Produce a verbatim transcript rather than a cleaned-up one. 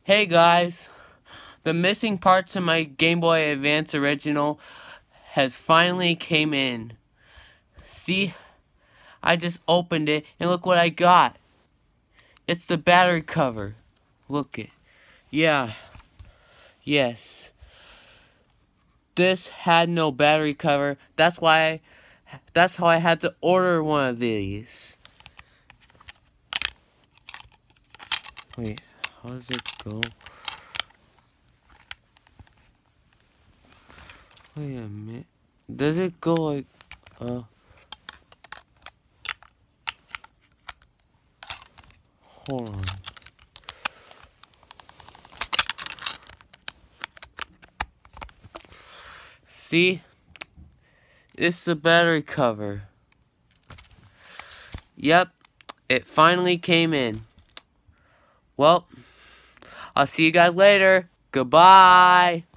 Hey guys, the missing parts of my Game Boy Advance original has finally came in. See, I just opened it and look what I got. It's the battery cover. Look it. Yeah. Yes. This had no battery cover. That's why I, that's how I had to order one of these. Wait, how does it go? Wait a minute. Does it go like, uh... Hold on. See? It's the battery cover. Yep, it finally came in. Well, I'll see you guys later. Goodbye.